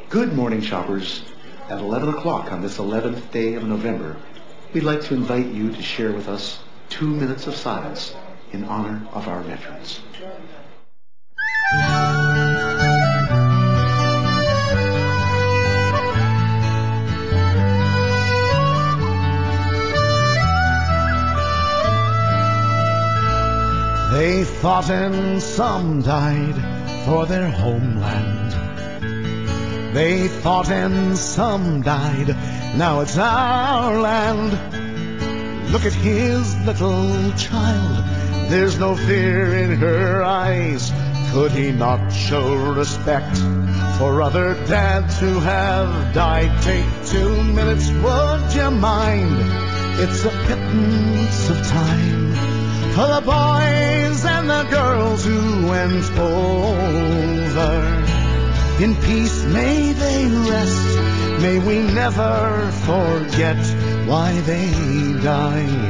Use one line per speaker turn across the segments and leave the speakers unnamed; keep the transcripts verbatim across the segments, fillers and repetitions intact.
Good morning, shoppers. At eleven o'clock on this eleventh day of November, we'd like to invite you to share with us two minutes of silence in honor of our veterans.
They fought and some died for their homeland. They fought and some died, now it's our land. Look at his little child, there's no fear in her eyes. Could he not show respect for other dads who have died? Take two minutes, would you mind? It's a pittance of time for the boys and the girls who went over. In peace may they rest, may we never forget why they died.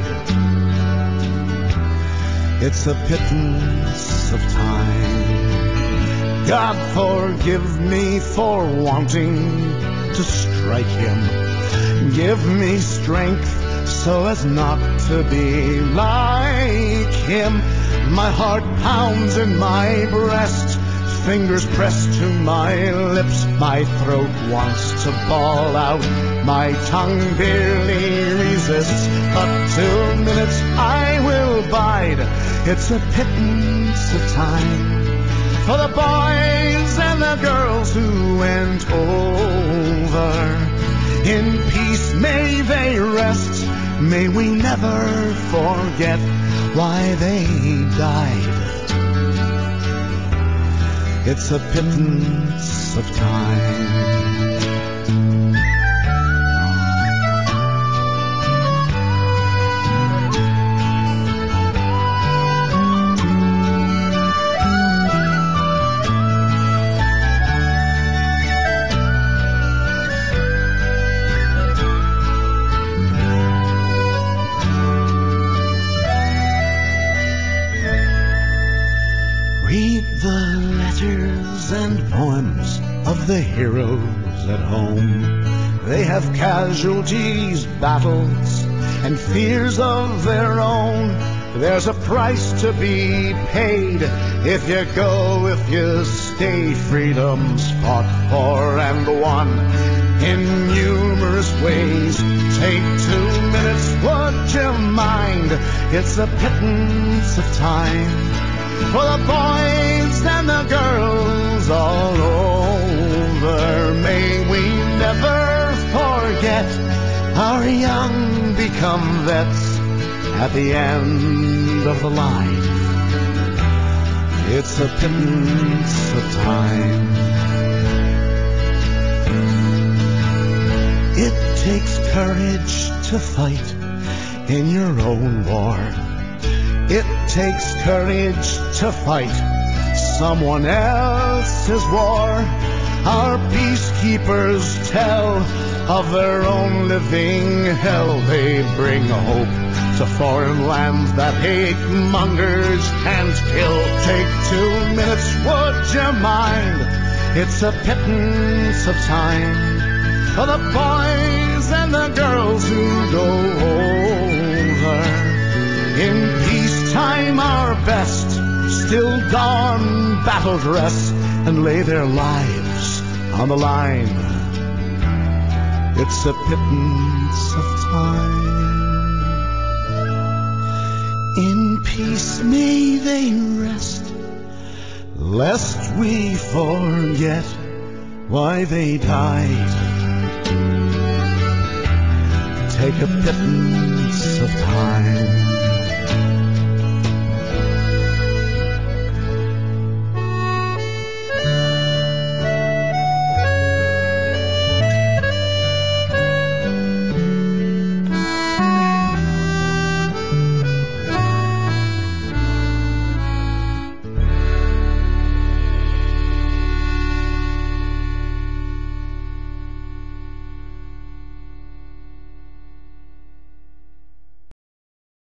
It's a pittance of time. God forgive me for wanting to strike him. Give me strength so as not to be like him. My heart pounds in my breast, fingers pressed to my lips. My throat wants to bawl out, my tongue barely resists. But two minutes I will bide. It's a pittance of time for the boys and the girls who went over. In peace may they rest, may we never forget why they died. It's a pittance of time. Read the letters and poems of the heroes at home. They have casualties, battles, and fears of their own. There's a price to be paid if you go, if you stay. Freedom's fought for and won in numerous ways. Take two minutes, would you mind? It's a pittance of time for the boys and the girls all over. May we never forget our young become vets at the end of the line. It's a pittance of time. It takes courage to fight in your own war. It takes courage to fight someone else's war. Our peacekeepers tell of their own living hell. They bring hope to foreign lands that hate mongers can't kill. Take two minutes, would you mind? It's a pittance of time for the boys and the girls who go over. In peacetime our best still don battle dress and lay their lives on the line. It's a pittance of time. In peace may they rest, lest we forget why they died. Take a pittance of time.